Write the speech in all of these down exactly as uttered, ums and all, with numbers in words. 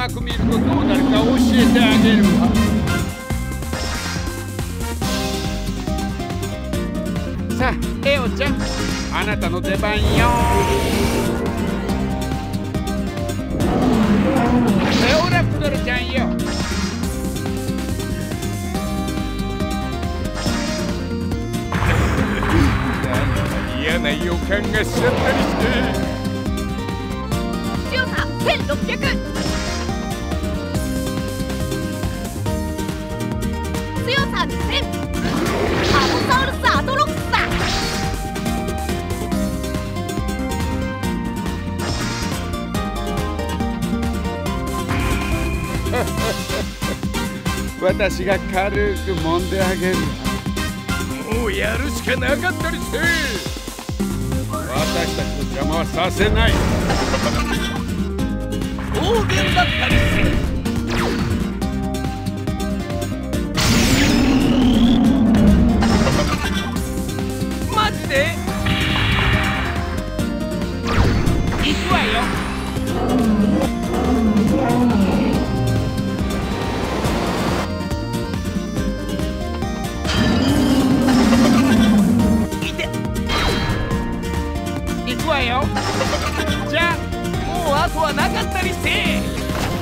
甘く見るとどうなるか教えてあげるわ。さあエオちゃん、あなたの出番よ。エオラプトルちゃんよ。嫌な予感がしちゃったりして。 強させんろっぴゃく、強さにせん、アボサウルスアトロックスだ。 私が軽く揉んであげる。もうやるしかなかったりして。私たちの邪魔はさせない。 当然だったりして。マジで行くわよ。いて行くわよ。じゃあもうあとはなかったりして。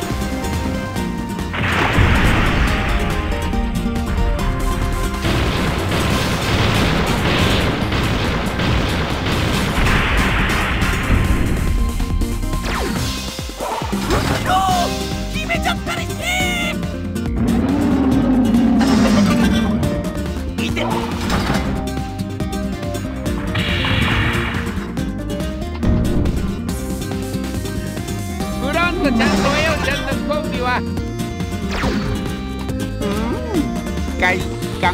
決めちゃったりして。いてブランドちゃんとエオちゃんのコンビはうん快感。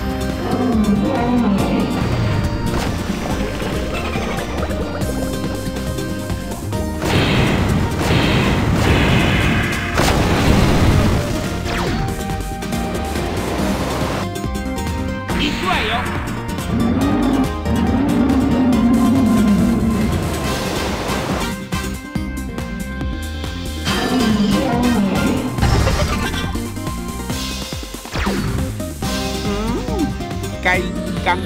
行くわよ。 快感。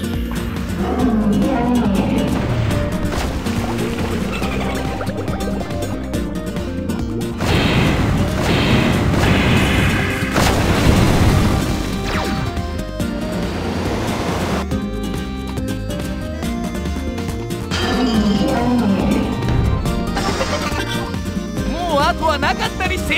もうあとはなかったりして。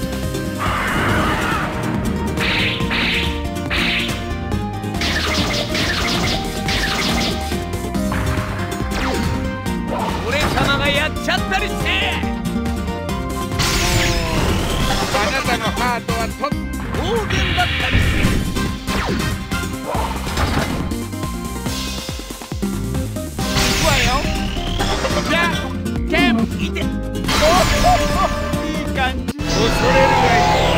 俺様がやっちゃったりして。 あなたのハートはと当然だったりして。行くわよ。 じゃあケンいておおいい感じ。恐れるがいい。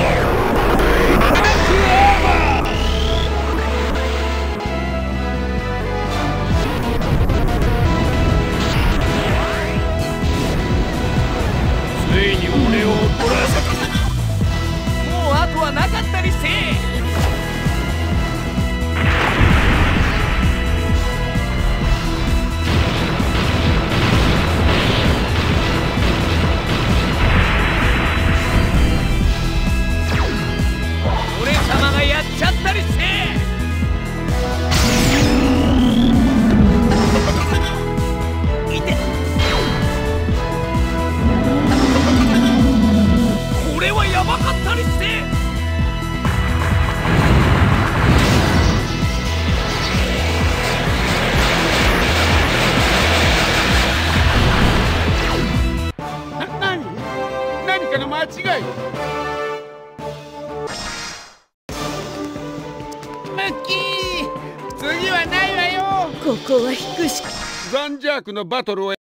ついに俺を怒らせた。もうあとはなかったりして。俺様がやっちゃったりして。いてこれはやばかったりして。 な何何かの間違い。マッキー次はないわよ。 ここは引くしか。 ザンジャークのバトルを